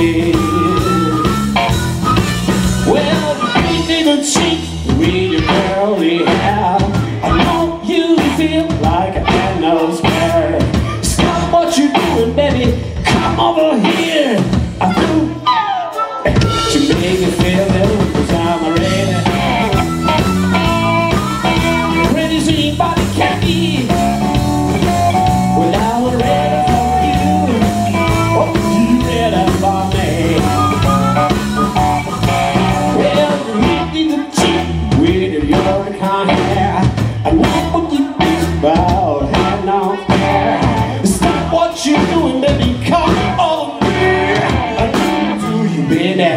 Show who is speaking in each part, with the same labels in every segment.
Speaker 1: happy. Well, you didn't cheat with your curly hair. I know you feel like a had no spare. Stop what you're doing, baby, come over here. I do. You make me feel better, 'cause I'm ready. Ready to see body candy. Well, I'm ready for you. Oh, you ready for me? Well, you need to cheat with your kind of hair. I know what you think about having no hair. Stop what you're doing, baby, come over here. I do you, baby.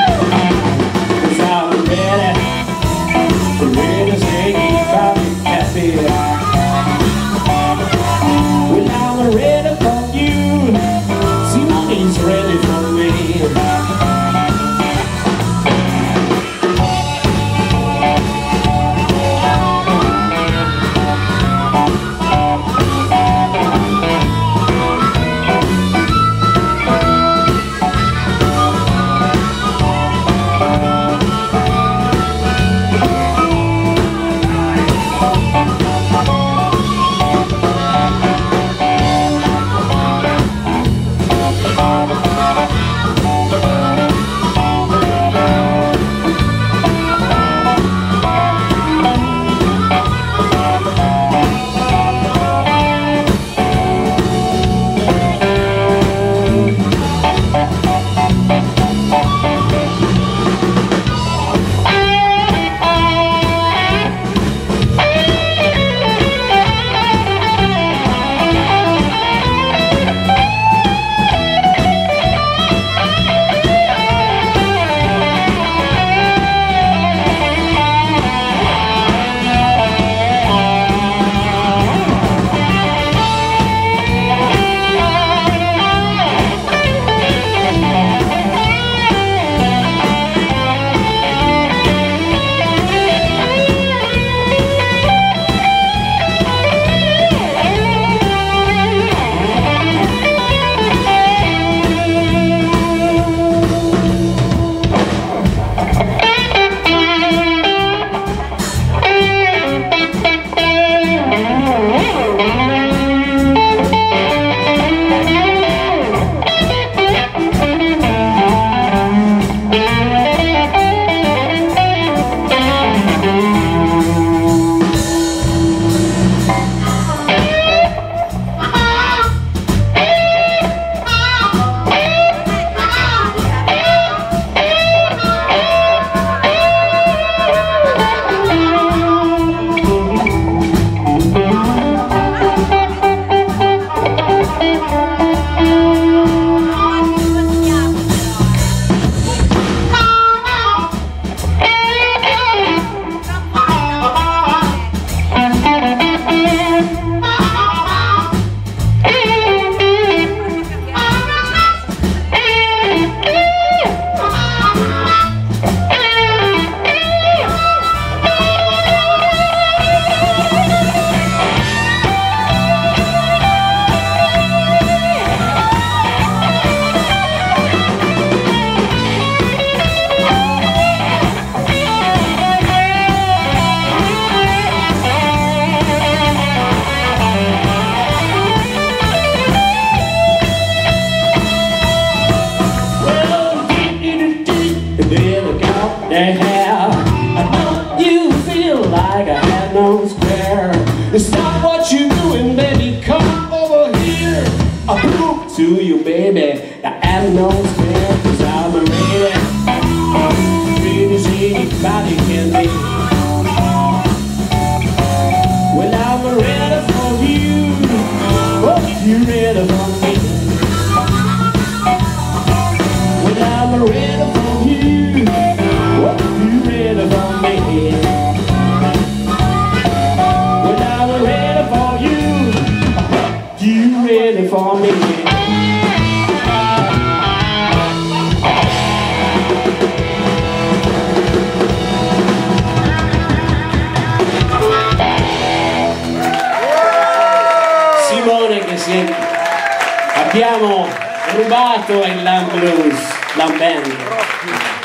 Speaker 1: I know you feel like I had no spare. Stop what you're doing, baby, come over here. I'll prove to you, baby, I have no spare, 'cause I'm ready. Ready to see anybody can be. Well, I'm ready for you. Oh, you ready for me? Well, I'm ready for you. Oh, you ready for me? Well, I'm ready for you. You ready for me? Simone che si... abbiamo rubato il Lamb Blues, Lamb Band.